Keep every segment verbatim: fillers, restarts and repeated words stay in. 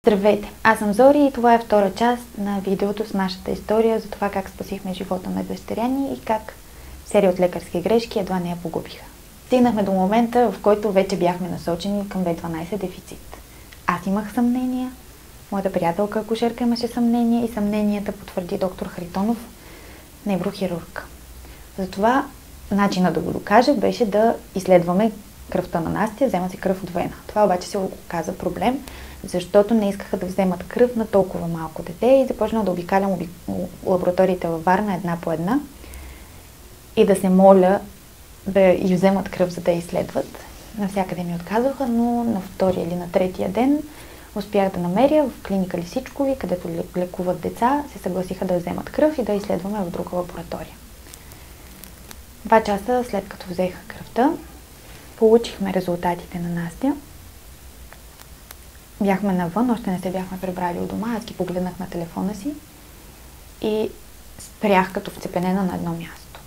Здравейте, аз съм Зори и това е втора част на видеото с нашата история за това как спасихме живота на дъщеря ни и как серия от лекарски грешки едва не я погубиха. Стигнахме до момента, в който вече бяхме насочени към Б дванайсет дефицит. Аз имах съмнения, моята приятелка акушерка имаше съмнения и съмненията потвърди доктор Харитонов, неврохирург. Затова начинът да го докажа беше да изследваме кръвта на Настя, взема се кръв от вена. Това обаче се оказа проблем, защото не искаха да вземат кръв на толкова малко дете и започнах да обикалям оби... лабораториите във Варна една по една и да се моля да й вземат кръв, за да я изследват. Навсякъде ми отказваха, но на втория или на третия ден успях да намеря в клиника Лисичкови, където лекуват деца, се съгласиха да вземат кръв и да изследваме в друга лаборатория. Два часа след като взеха кръвта, получихме резултатите на Настя. Бяхме навън, още не се бяхме прибрали от дома, аз ги погледнах на телефона си и спрях като вцепенена на едно място.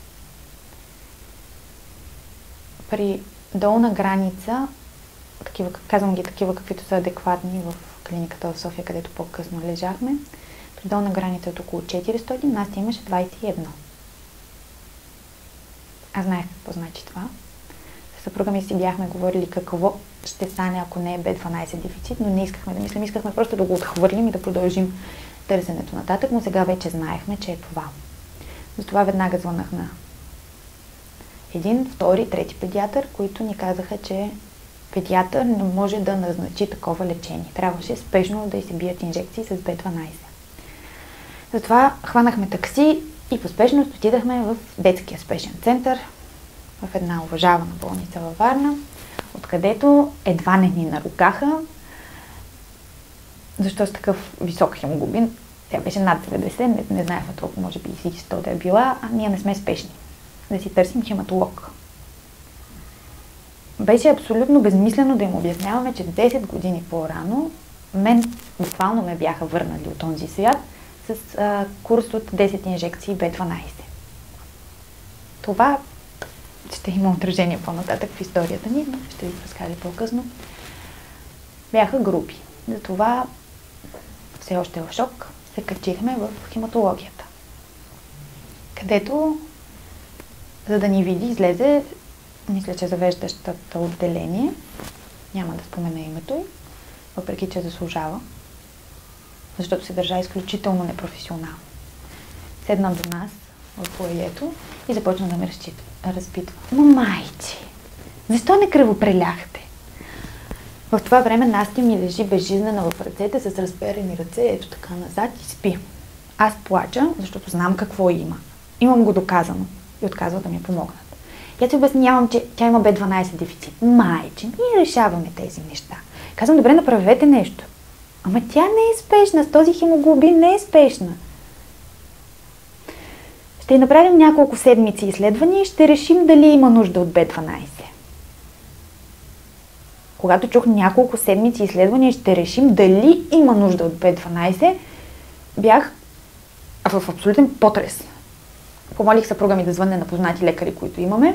При долна граница, такива, казвам ги такива, каквито са адекватни в клиниката в София, където по-късно лежахме, при долна граница от около четиристотин, Настя имаше двайсет и едно. Аз знаех какво значи това. С съпруга ми си бяхме говорили какво ще стане, ако не е Б дванайсет дефицит, но не искахме да мислим, искахме просто да го отхвърлим и да продължим търсенето нататък, но сега вече знаехме, че е това. Затова веднага звънах на един, втори, трети педиатър, които ни казаха, че педиатър не може да назначи такова лечение. Трябваше спешно да й се бият инжекции с Б дванайсет. Затова хванахме такси и по спешност отидахме в детския спешен център, в една уважавана болница във Варна, откъдето едва не ни нарукаха, защо с такъв висок хемоглобин. Тя беше над деветдесет, не, не знаехме толкова, може би и сто да е била, а ние не сме спешни. Да си търсим хематолог. Беше абсолютно безмислено да им обясняваме, че десет години по-рано мен буквално ме бяха върнали от този свят с а, курс от десет инжекции Б дванайсет. Това ще има отражение по-нататък в историята ни, но ще ви разкажа по-късно. Бяха групи. Затова все още в шок се качихме в хематологията, където, за да ни види, излезе, мисля, че завеждащата отделение, няма да спомена името й, въпреки че заслужава, защото се държа изключително непрофесионално. Седна до нас в фоайето и започна да ме разпитва. Но майче, защо не кръвопреляхте? В това време Настя ми лежи безжизнена в ръцете с разперени ръце, ето така назад и спи. Аз плача, защото знам какво има. Имам го доказано и отказва да ми помогнат. Я ти обяснявам, че тя има Б дванайсет дефицит. Майче, ние решаваме тези неща. Казвам, добре, направете нещо. Ама тя не е спешна, с този хемоглобин не е спешна. Ще направим няколко седмици изследвания и ще решим дали има нужда от Б дванайсет. Когато чух няколко седмици изследвания и ще решим дали има нужда от Б дванайсет, бях в абсолютен потрес. Помолих съпруга ми да звънне на познати лекари, които имаме.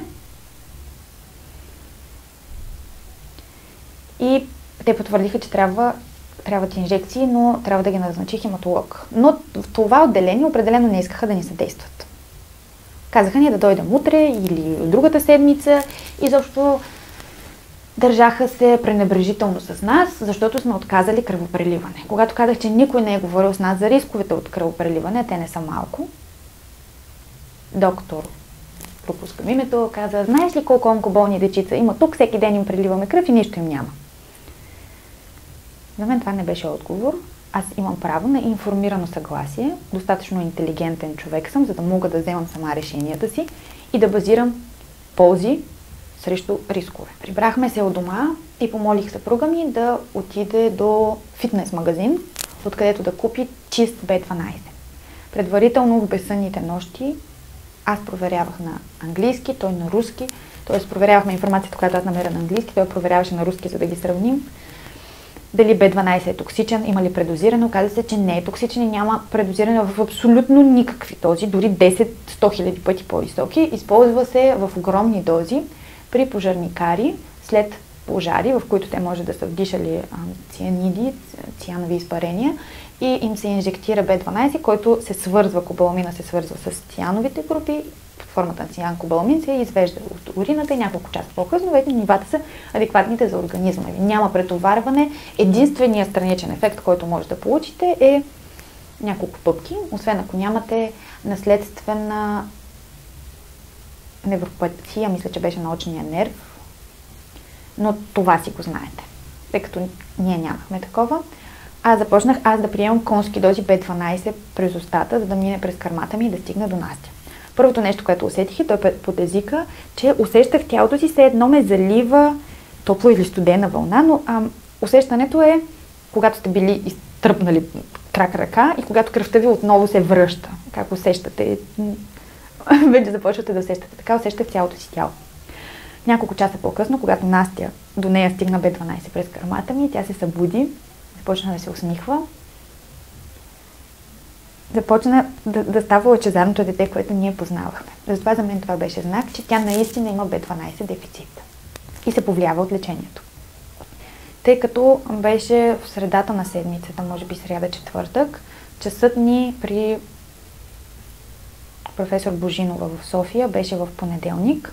И те потвърдиха, че трябва, трябват инжекции, но трябва да ги назначи хематолог. Но в това отделение определено не искаха да ни съдействат. Казаха ни да дойдем утре или другата седмица и защо държаха се пренебрежително с нас, защото сме отказали кръвопреливане. Когато казах, че никой не е говорил с нас за рисковете от кръвопреливане, те не са малко, доктор, пропускам името, каза, знаеш ли колко онкоболни дечица има тук, всеки ден им преливаме кръв и нищо им няма. За мен това не беше отговор. Аз имам право на информирано съгласие, достатъчно интелигентен човек съм, за да мога да вземам сама решенията си и да базирам ползи срещу рискове. Прибрахме се от дома и помолих съпруга ми да отиде до фитнес магазин, откъдето да купи чист Б дванайсет. Предварително в безсънните нощи аз проверявах на английски, той на руски, т.е. проверявахме информацията, която аз намеря на английски, той проверяваше на руски, за да ги сравним. Дали Б дванайсет е токсичен, има ли предозиране, оказа се, че не е токсичен и няма предозиране в абсолютно никакви дози, дори десет-сто хиляди пъти по-високи. Използва се в огромни дози при пожарникари след пожари, в които те може да са вдишали а, цианиди, цианови изпарения и им се инжектира Б дванайсет, който се свързва, кобаламина се свързва с циановите групи, под формата на циан-кобаламин се извежда от урината и няколко часа по-късно вече нивата са адекватните за организма. Няма претоварване. Единственият страничен ефект, който може да получите е няколко пъпки, освен ако нямате наследствена невропатия, мисля, че беше на очния нерв, но това си го знаете, тъй като ние нямахме такова. Аз започнах аз да приемам конски дози Б дванайсет през устата, за да мине през кърмата ми и да стигне до Настя. Първото нещо, което усетих, и то е под езика, че усещах тялото си, все едно ме залива топло или студена вълна, но а, усещането е, когато сте били изтръпнали крак-ръка и когато кръвта ви отново се връща. Как усещате? Вече започвате да усещате. Така усещах цялото си тяло. Няколко часа по-късно, когато Настя до нея стигна Б дванайсет през кърмата ми, тя се събуди, започна да се усмихва. Започна да, да става лъчезарното дете, което ние познавахме. Затова за мен това беше знак, че тя наистина има Б дванайсет дефицит и се повлиява от лечението. Тъй като беше в средата на седмицата, може би сряда, четвъртък, часът ни при професор Божинова в София беше в понеделник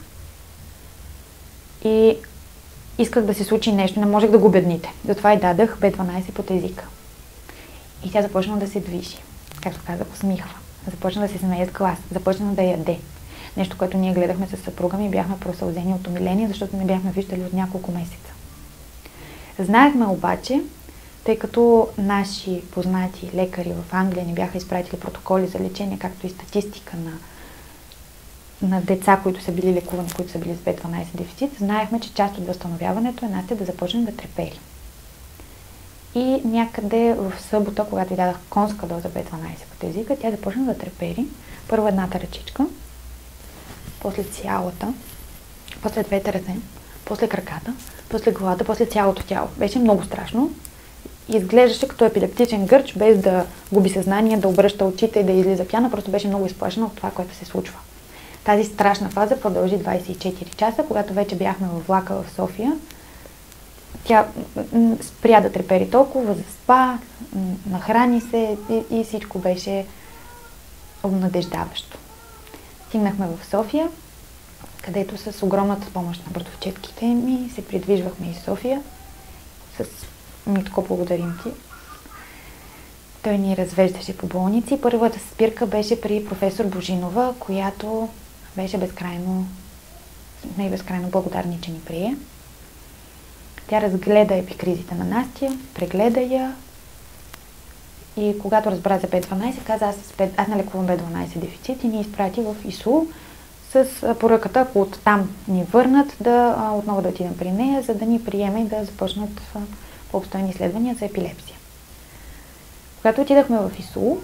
и исках да се случи нещо, не можех да го обедните. Затова и дадах Б дванайсет под езика. И тя започна да се движи, както казах, усмихва. Започна да се смее с глас, започна да яде. Нещо, което ние гледахме със съпруга ми и бяхме просълзени от умиление, защото не бяхме виждали от няколко месеца. Знаехме обаче, тъй като наши познати лекари в Англия ни бяха изпратили протоколи за лечение, както и статистика на, на деца, които са били лекувани, които са били с Б дванайсет дефицит, знаехме, че част от възстановяването е Настя да започне да трепери. И някъде в събота, когато й дадах конска доза Б дванайсет под езика, тя започна да трепери. Първо едната ръчичка, после цялата, после двете ръце, после краката, после главата, после цялото тяло. Беше много страшно. Изглеждаше като епилептичен гърч, без да губи съзнание, да обръща очите и да излиза пяна, просто беше много изплашена от това, което се случва. Тази страшна фаза продължи двайсет и четири часа, когато вече бяхме във влака в София. Тя спря да трепери толкова, заспа, нахрани се и, и всичко беше обнадеждаващо. Стигнахме в София, където с огромната помощ на братовчетките ми се придвижвахме из София. С Митко, благодарим ти. Той ни развеждаше по болници. Първата спирка беше при професор Божинова, която беше безкрайно, не безкрайно благодарни, че ни прие. Тя разгледа епикризите на Настя, прегледа я и когато разбра за Б дванайсет, каза, аз, аз не лекувам Б дванайсет дефицит и ни изпрати в ИСУ с поръката, ако оттам ни върнат, да а, отново да отидем при нея, за да ни приеме и да започнат а, по-обстойни изследвания за епилепсия. Когато отидахме в ИСУ,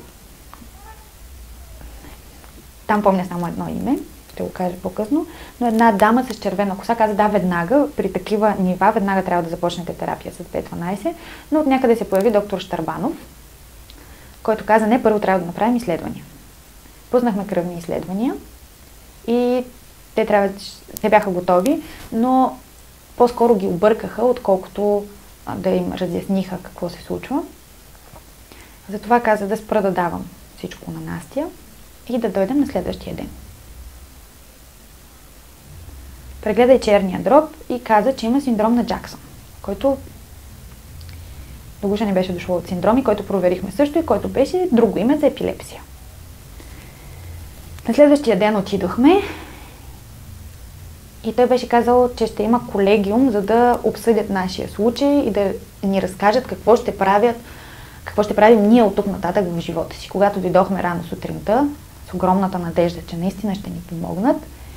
там помня само едно име, ще го кажа по-късно, но една дама с червена коса каза, да, веднага, при такива нива, веднага трябва да започнете терапия с Б дванайсет, но от някъде се появи доктор Щърбанов, който каза, не, първо трябва да направим изследвания. Пуснахме кръвни изследвания и те, трябва, те бяха готови, но по-скоро ги объркаха, отколкото да им разясниха какво се случва. Затова каза да спра да давам всичко на Настя и да дойдем на следващия ден. Прегледай черния дроб и каза, че има синдром на Джаксън, който до гуша не беше дошло от синдроми, който проверихме също и който беше друго име за епилепсия. На следващия ден отидохме и той беше казал, че ще има колегиум, за да обсъдят нашия случай и да ни разкажат какво ще правят, какво ще правим ние от тук нататък в живота си. Когато дойдохме рано сутринта, с огромната надежда, че наистина ще ни помогнат,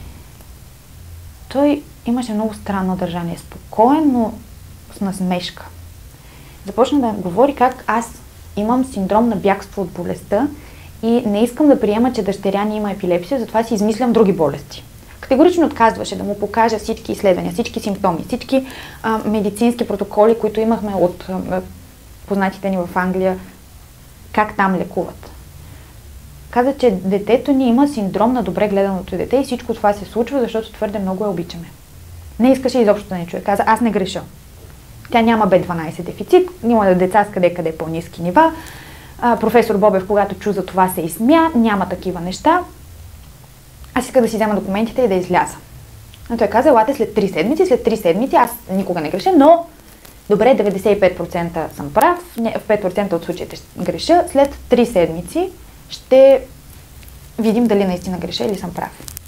той имаше много странно държание, спокоен, но с насмешка. Започна да говори как аз имам синдром на бягство от болестта и не искам да приема, че дъщеря ни има епилепсия, затова си измислям други болести. Категорично отказваше да му покажа всички изследвания, всички симптоми, всички а, медицински протоколи, които имахме от а, познатите ни в Англия, как там лекуват. Каза, че детето ни има синдром на добре гледаното дете и всичко това се случва, защото твърде много я обичаме. Не искаше изобщо да не чуе. Каза, аз не греша. Тя няма Б дванайсет дефицит, има деца с къде-къде по-ниски нива. А, професор Бобев, когато чу за това, се изсмя, няма такива неща. Аз иска да си взема документите и да изляза. Но той каза, елате след три седмици, след три седмици, аз никога не греша, но добре, деветдесет и пет процента съм прав, в пет процента от случаите ще греша, след три седмици ще видим дали наистина греша или съм прав.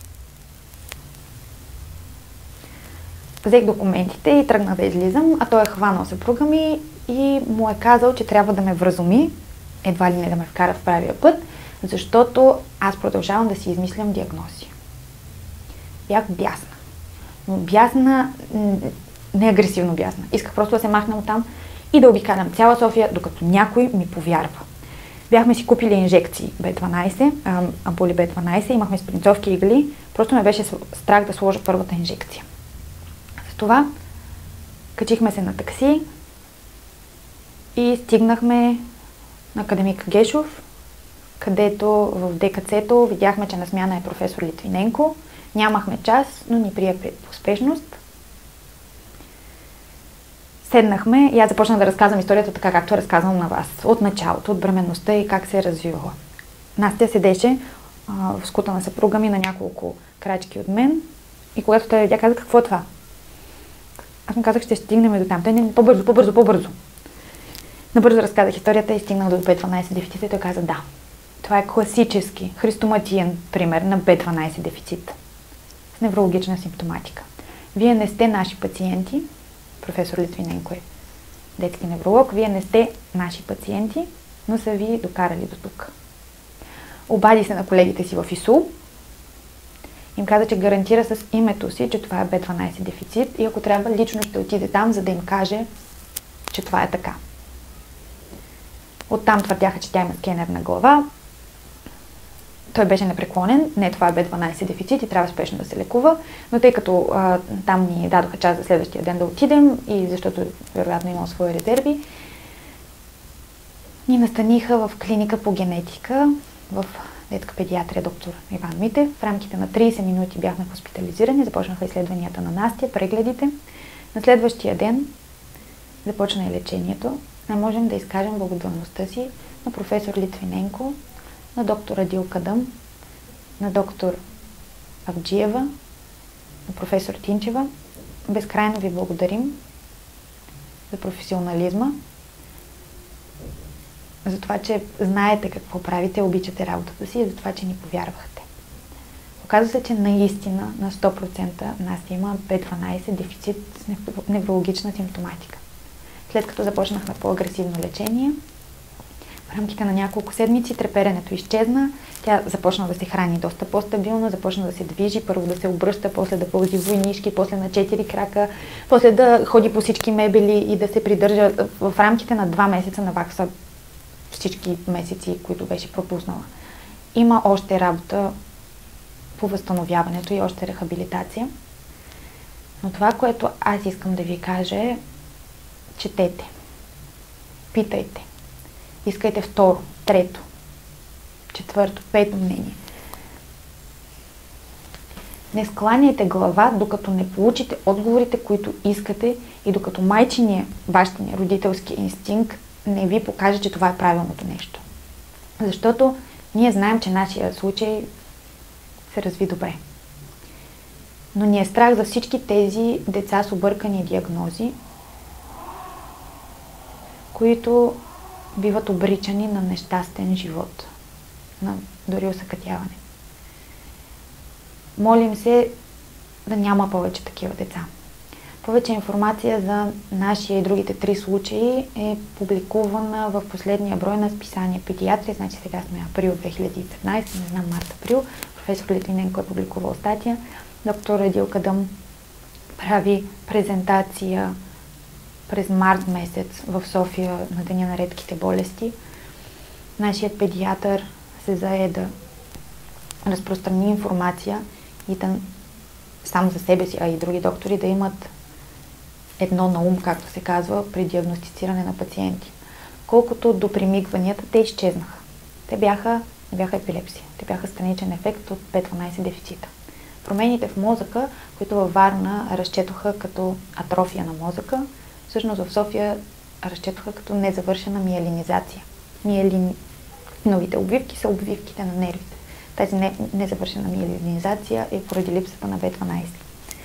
Взех документите и тръгна да излизам, а той е хванал съпруга ми и му е казал, че трябва да ме вразуми, едва ли не да ме вкара в правия път, защото аз продължавам да си измислям диагнози. Бях бясна. Но бясна, не агресивно бясна. Исках просто да се махна оттам и да обикалям цяла София, докато някой ми повярва. Бяхме си купили инжекции Б дванайсет, ампули Б дванайсет, имахме спринцовки игли, просто ме беше страх да сложа първата инжекция. Затова качихме се на такси и стигнахме на Академик Гешов, където в Д К Ц-то видяхме, че на смяна е професор Литвиненко. Нямахме час, но ни прие по успешност. Седнахме и аз започнах да разказвам историята така, както е разказвам на вас. От началото, от бременността и как се е развивала. Настя седеше а, в скута на съпруга ми на няколко крачки от мен и когато той видя, каза, какво е това? Аз му казах, ще стигнем до там. Той не, по-бързо, по-бързо, по-бързо. Набързо разказах историята и стигнах до Б дванайсет дефицита и той каза, да. Това е класически, хрестоматиен пример на Б дванайсет дефицит с неврологична симптоматика. Вие не сте наши пациенти, професор Литвиненко е детски невролог, вие не сте наши пациенти, но са ви докарали до тук. Обади се на колегите си в ИСУЛ, им каза, че гарантира с името си, че това е Б дванайсет дефицит и ако трябва, лично ще отиде там, за да им каже, че това е така. Оттам твърдяха, че тя има скенер на глава. Той беше непреклонен. Не, това е Б дванайсет дефицит и трябва спешно да се лекува. Но тъй като а, там ни дадоха час за следващия ден да отидем и защото вероятно имал свои резерви, ни настаниха в клиника по генетика в детска педиатрия доктор Иван Митев. В рамките на трийсет минути бяхме хоспитализирани, започнаха изследванията на Настя, прегледите. На следващия ден започна и лечението. Не можем да изкажем благодарността си на професор Литвиненко, на доктор Адил Кадъм, на доктор Авджиева, на професор Тинчева. Безкрайно ви благодарим за професионализма, за това, че знаете какво правите, обичате работата си и за това, че ни повярвахте. Оказва се, че наистина на сто процента Настя има Б дванайсет дефицит с неврологична симптоматика. След като започнахме по-агресивно лечение, в рамките на няколко седмици треперенето изчезна, тя започна да се храни доста по-стабилно, започна да се движи, първо да се обръща, после да пълзи войнишки, после на четири крака, после да ходи по всички мебели и да се придържа. В рамките на два месеца навакса всички месеци, които беше пропуснала. Има още работа по възстановяването и още рехабилитация. Но това, което аз искам да ви кажа е: четете, питайте, искайте второ, трето, четвърто, пето мнение. Не скланяйте глава, докато не получите отговорите, които искате и докато майчиния, бащиния, родителски инстинкт не ви покаже, че това е правилното нещо. Защото ние знаем, че нашия случай се разви добре. Но ни е страх за всички тези деца с объркани диагнози, които биват обричани на нещастен живот, на дори усъкътяване. Молим се да няма повече такива деца. Повече информация за нашия и другите три случаи е публикувана в последния брой на списание Педиатрия. Значи сега сме април две хиляди и петнайсета, не знам, март-април. Професор Литвиненко е публикувал статия. Доктор Адил Кадъм прави презентация през март месец в София на Деня на редките болести. Нашият педиатър се зае да разпространи информация и да само за себе си, а и други доктори да имат едно на ум, както се казва, при диагностициране на пациенти. Колкото до примигванията, те изчезнаха. Те бяха, не бяха епилепсия. Те бяха страничен ефект от Б дванайсет дефицита. Промените в мозъка, които във Варна разчетоха като атрофия на мозъка, всъщност в София разчетоха като незавършена миелинизация. Миелиновите обвивки са обвивките на нервите. Тази не, незавършена миелинизация е поради липсата на Б дванайсет.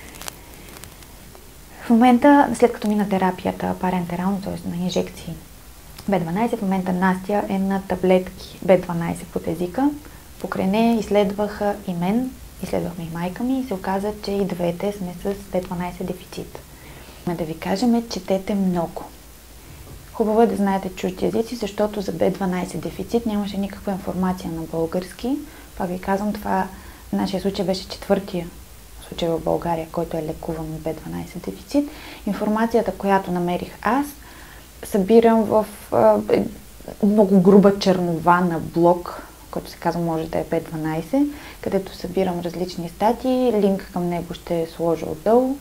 В момента, след като мина терапията парентерално, т.е. на инжекции Б дванайсет, в момента Настя е на таблетки Б дванайсет под езика. Покрай нея изследваха и мен, изследвахме и майка ми и се оказа, че и двете сме с Б дванайсет дефицит. Да ви кажем, четете много. Хубаво е да знаете чужди езици, защото за Б дванайсет дефицит нямаше никаква информация на български. Пак ви казвам, това в нашия случай беше четвъртия случай в България, който е лекуван от Б дванайсет дефицит. Информацията, която намерих аз, събирам в а, много груба чернова на блог, който се казва може да е Б дванайсет, където събирам различни статии. Линк към него ще сложа отдолу.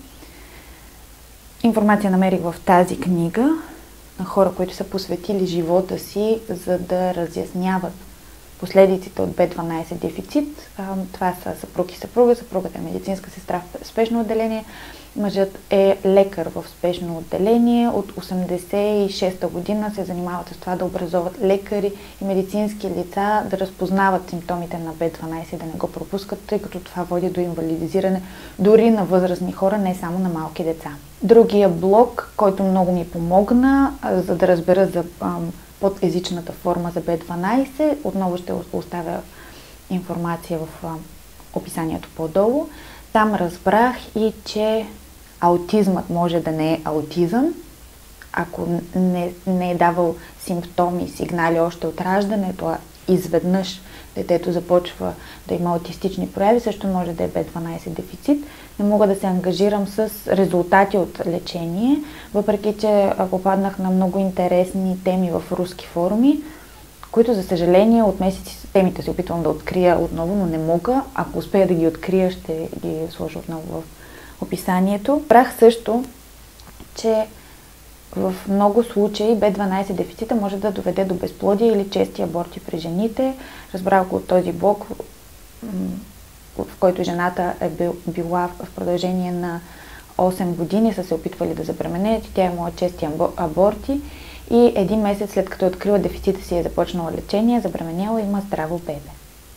Информация намерих в тази книга на хора, които са посветили живота си, за да разясняват последиците от Б дванайсет дефицит. Това са съпруг и съпруга. Съпругата е медицинска сестра в спешно отделение. Мъжът е лекар в спешно отделение. От осемдесет и шеста година се занимават с това да образоват лекари и медицински лица, да разпознават симптомите на Б дванайсет, да не го пропускат, тъй като това води до инвалидизиране дори на възрастни хора, не само на малки деца. Другия блог, който много ми помогна, за да разбера за подезичната форма за Б дванайсет, отново ще оставя информация в описанието по-долу. Там разбрах и, че аутизмът може да не е аутизъм, ако не, не е давал симптоми, сигнали още от раждането, а изведнъж детето започва да има аутистични прояви, също може да е Б дванайсет дефицит. Не мога да се ангажирам с резултати от лечение, въпреки че попаднах на много интересни теми в руски форуми, които, за съжаление, от месеци темите се опитвам да открия отново, но не мога. Ако успея да ги открия, ще ги сложа отново в описанието. Прах също, че в много случаи Б дванайсет дефицита може да доведе до безплодие или чести аборти при жените. Разбрах го от този блог, в който жената е била в продължение на осем години, са се опитвали да забременеят и тя е имала чести аборти. И един месец след като е открила дефицита си, е започнала лечение, забременяла и има здраво бебе.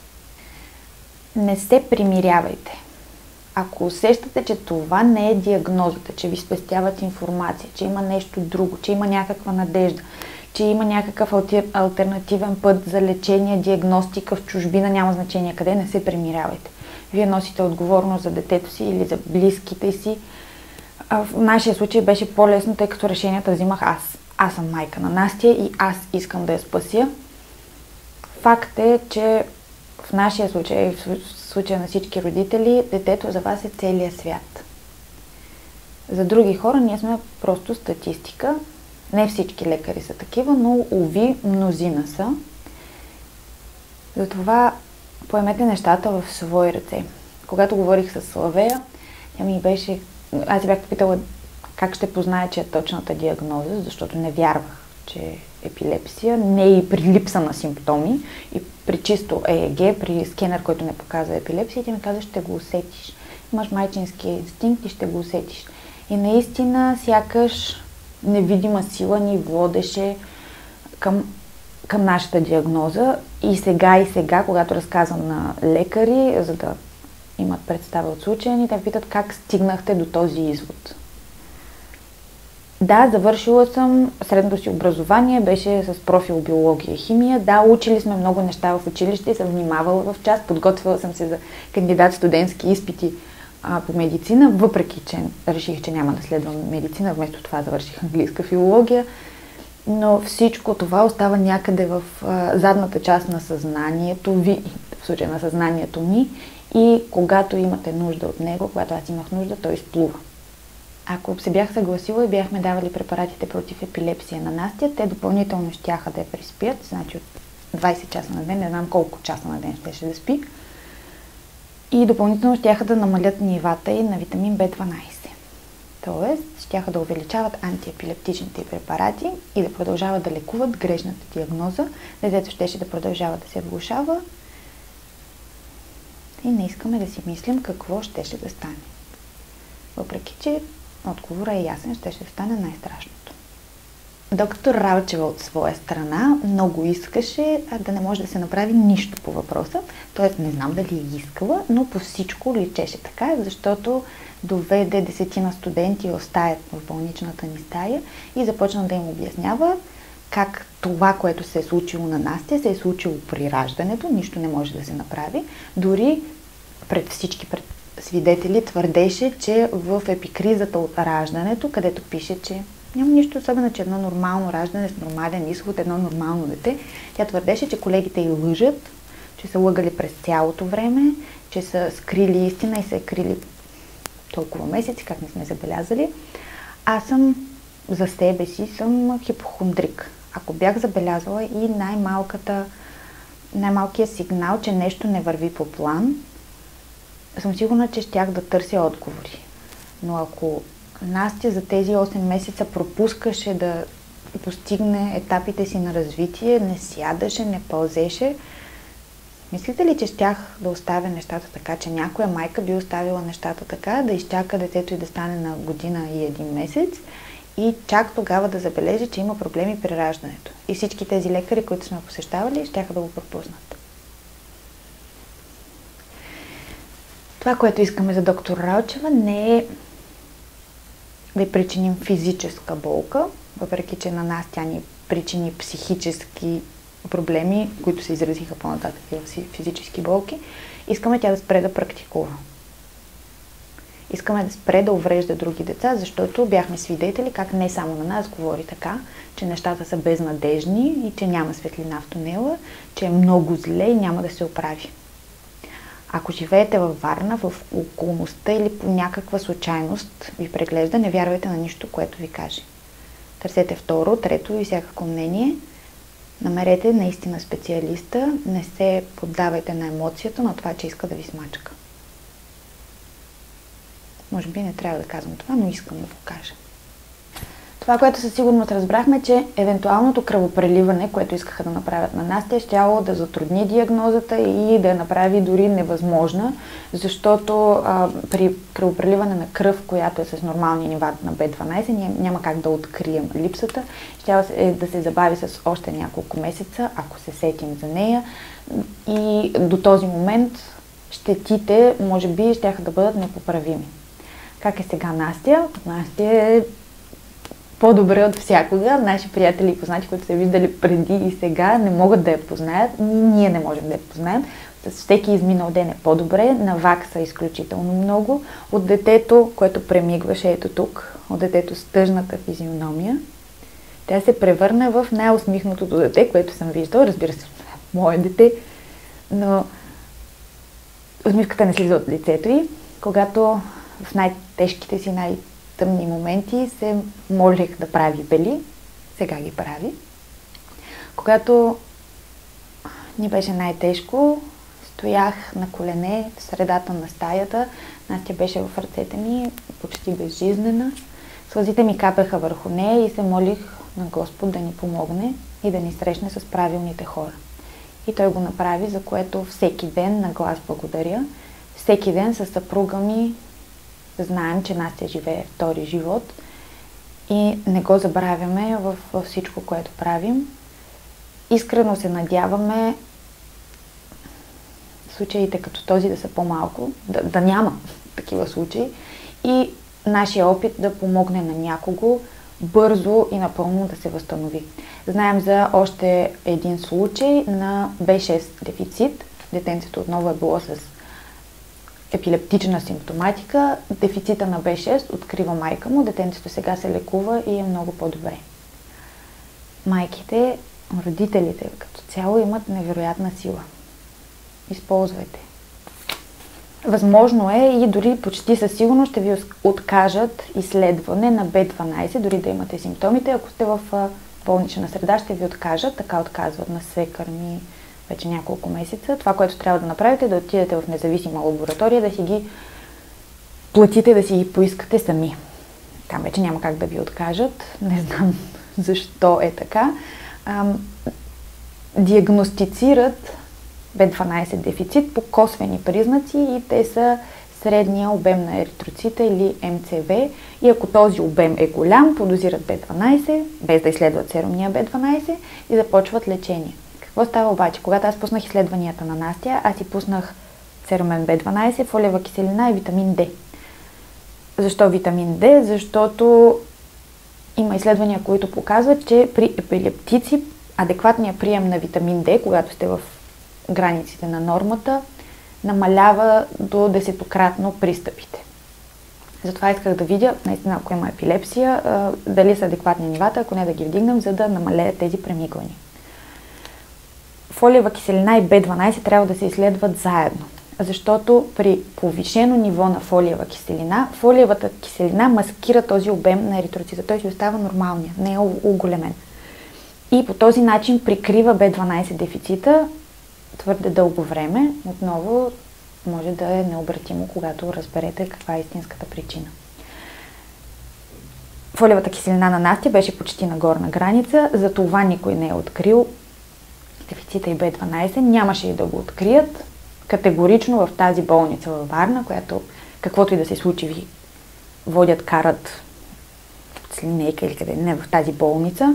Не се примирявайте. Ако усещате, че това не е диагнозата, че ви спестяват информация, че има нещо друго, че има някаква надежда, че има някакъв алтернативен път за лечение, диагностика в чужбина, няма значение къде, не се примирявайте. Вие носите отговорност за детето си или за близките си. В нашия случай беше по-лесно, тъй като решенията взимах аз. Аз съм майка на Настя и аз искам да я спася. Факт е, че в нашия случай, в случая на всички родители, детето за вас е целият свят. За други хора ние сме просто статистика. Не всички лекари са такива, но уви, мнозина са. Затова поемете нещата в свои ръце. Когато говорих с Славея, тя ми беше... Аз бях попитала как ще позная, че е точната диагноза, защото не вярвах, че е епилепсия. Не и при липса на симптоми, и при чисто Е Е Ге, при скенер, който не показва епилепсия, ти ми каза, ще го усетиш. Имаш майчински инстинкт и ще го усетиш. И наистина, сякаш невидима сила ни водеше към, към нашата диагноза. И сега, и сега, когато разказвам на лекари, за да имат представа от случая ни, те питат как стигнахте до този извод. Да, завършила съм средното си образование, беше с профил биология и химия. Да, учили сме много неща в училище и съм внимавала в час. Подготвила съм се за кандидат студентски изпити а, по медицина, въпреки че реших, че няма да следвам медицина, вместо това завърших английска филология. Но всичко това остава някъде в а, задната част на съзнанието ви, в случая на съзнанието ми, и когато имате нужда от него, когато аз имах нужда, той изплува. Ако се бях съгласила и бяхме давали препаратите против епилепсия на Настя, те допълнително щяха да я приспят, значи от двайсет часа на ден, не знам колко часа на ден щеше да спи, и допълнително щяха да намалят нивата и на витамин Б дванайсет. Тоест, щяха да увеличават антиепилептичните препарати и да продължават да лекуват грешната диагноза. Детето щеше да продължава да се влошава. и не искаме да си мислим какво щеше да стане. Въпреки че отговорът е ясен, ще ще стане най-страшното. Доктор Ралчева от своя страна много искаше да не може да се направи нищо по въпроса. Тоест не знам дали е искала, но по всичко личеше така, защото доведе десетина студенти в стая, в болничната ни стая и започна да им обяснява как това, което се е случило на Настя, се е случило при раждането, нищо не може да се направи. Дори пред всички пред свидетели твърдеше, че в епикризата от раждането, където пише, че няма нищо особено, че едно нормално раждане с нормален изход, едно нормално дете, тя твърдеше, че колегите й лъжат, че са лъгали през цялото време, че са скрили истина и са е крили толкова месеци, как не сме забелязали. Аз съм за себе си, съм хипохондрик. Ако бях забелязала и най-малката, най-малкият сигнал, че нещо не върви по план, съм сигурна, че щях да търся отговори. Но ако Настя за тези осем месеца пропускаше да постигне етапите си на развитие, не сядаше, не пълзеше, мислите ли, че щях да оставя нещата така, че някоя майка би оставила нещата така, да изчака детето и да стане на година и един месец и чак тогава да забележи, че има проблеми при раждането. И всички тези лекари, които сме посещавали, щяха да го пропуснат. Това, което искаме за доктор Ралчева, не е да й причиним физическа болка, въпреки че на нас тя ни причини психически проблеми, които се изразиха по-нататък и в физически болки. Искаме тя да спре да практикува. Искаме да спре да уврежда други деца, защото бяхме свидетели как не само на нас говори така, че нещата са безнадежни и че няма светлина в тунела, че е много зле и няма да се оправи. Ако живеете във Варна, в околността или по някаква случайност ви преглежда, не вярвайте на нищо, което ви каже. Търсете второ, трето и всякакво мнение. Намерете наистина специалиста, не се поддавайте на емоцията, на това, че иска да ви смачка. Може би не трябва да казвам това, но искам да го кажа. Това, което със сигурност разбрахме, че евентуалното кръвопреливане, което искаха да направят на Настя, щяло да затрудни диагнозата и да я направи дори невъзможна, защото а, при кръвопреливане на кръв, която е с нормални нива на Б дванайсет, няма как да открием липсата. Щяло е да се забави с още няколко месеца, ако се сетим за нея. И до този момент щетите, може би, щяха да бъдат непоправими. Как е сега Настя? Настя е по-добре от всякога. Наши приятели и познати, които са виждали преди и сега, не могат да я познаят. Ние не можем да я познаем. С всеки изминал ден е по-добре. Навакса изключително много. От детето, което премигваше ето тук, от детето с тъжната физиономия, тя се превърна в най-усмихнатото дете, което съм виждала. Разбира се, мое дете, но усмивката не слиза от лицето й. Когато в най-тежките си, най-тъмни моменти се молех да прави бели, сега ги прави. Когато ни беше най-тежко, стоях на колене в средата на стаята. Настя беше в ръцете ми, почти безжизнена. Сълзите ми капеха върху нея и се молих на Господ да ни помогне и да ни срещне с правилните хора. И той го направи, за което всеки ден на глас благодаря. Всеки ден със съпруга ми знаем, че Настя живее втори живот и не го забравяме във, във всичко, което правим. Искрено се надяваме случаите като този да са по-малко, да, да няма такива случаи и нашия опит да помогне на някого бързо и напълно да се възстанови. Знаем за още един случай на Б шест дефицит. Детенцето отново е било с епилептична симптоматика. Дефицита на Б шест открива майка му. Детенцето сега се лекува и е много по-добре. Майките, родителите като цяло имат невероятна сила. Използвайте. Възможно е и дори почти със сигурност ще ви откажат изследване на Б дванайсет, дори да имате симптомите. Ако сте в болнична среда, ще ви откажат. Така отказват на свекър ми вече няколко месеца. Това, което трябва да направите, е да отидете в независима лаборатория, да си ги платите, да си ги поискате сами. Там вече няма как да ви откажат. Не знам защо е така. Ам, диагностицират Б дванайсет дефицит по косвени признаци и те са средния обем на еритроцита или М Ц В. И ако този обем е голям, подозират Б дванайсет, без да изследват серумния Б дванайсет и започват лечение. Какво става обаче? Когато аз пуснах изследванията на Настя, аз си пуснах серумен Б дванайсет, фолиева киселина и витамин Д. Защо витамин Д? Защото има изследвания, които показват, че при епилептици адекватният прием на витамин Д, когато сте в границите на нормата, намалява до десетократно пристъпите. Затова исках да видя, наистина, ако има епилепсия, дали са адекватни нивата, ако не да ги вдигнем, за да намалеят тези премигвания. Фолиева киселина и Б дванайсет трябва да се изследват заедно, защото при повишено ниво на фолиева киселина, фолиевата киселина маскира този обем на еритроцита. Той си остава нормалния, не е оголемен. И по този начин прикрива Б дванайсет дефицита твърде дълго време. Отново може да е необратимо, когато разберете каква е истинската причина. Фолиевата киселина на Настя беше почти на горна граница, затова никой не е открил дефицита и Б дванайсет. Нямаше и да го открият. Категорично в тази болница във Варна, която каквото и да се случи ви водят, карат с линейка или къде не в тази болница,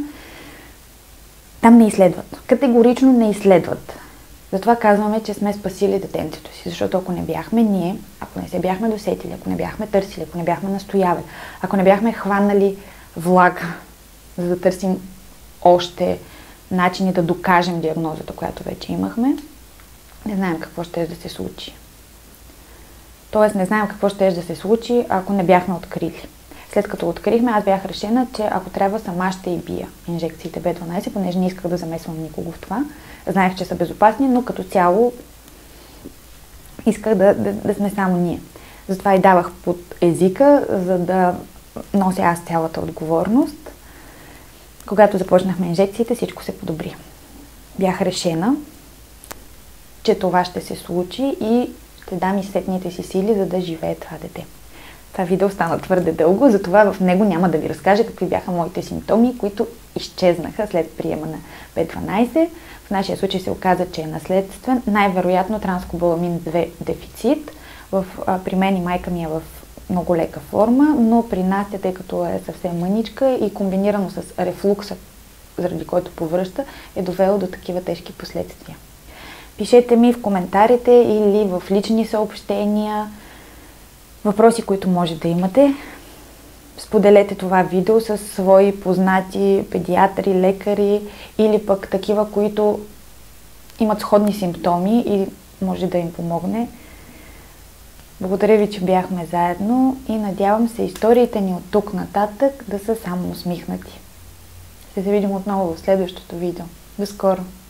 там не изследват. Категорично не изследват. Затова казваме, че сме спасили детенцето си, защото ако не бяхме ние, ако не се бяхме досетили, ако не бяхме търсили, ако не бяхме настоявали, ако не бяхме хванали влак, за да търсим още начини да докажем диагнозата, която вече имахме, не знаем какво ще да се случи. Тоест не знаем какво ще да се случи, ако не бяхме открили. След като открихме, аз бях решена, че ако трябва, сама ще и бия инжекциите Б дванайсет, понеже не исках да замесвам никого в това. Знаех, че са безопасни, но като цяло исках да, да, да сме само ние. Затова и давах под езика, за да нося аз цялата отговорност. Когато започнахме инжекциите, всичко се подобри. Бях решена, че това ще се случи и ще дам изсетните си сили, за да живее това дете. Това видео стана твърде дълго, затова в него няма да ви разкажа какви бяха моите симптоми, които изчезнаха след приема на Б дванайсет. В нашия случай се оказа, че е наследствен, най-вероятно транскобаламин две дефицит. В, а, при мен и майка ми е в много лека форма, но при Настя, тъй като е съвсем мъничка и комбинирано с рефлукса, заради който повръща, е довело до такива тежки последствия. Пишете ми в коментарите или в лични съобщения въпроси, които може да имате. Споделете това видео с свои познати педиатри, лекари или пък такива, които имат сходни симптоми и може да им помогне. Благодаря ви, че бяхме заедно и надявам се историите ни от тук нататък да са само усмихнати. Ще се видим отново в следващото видео. До скоро!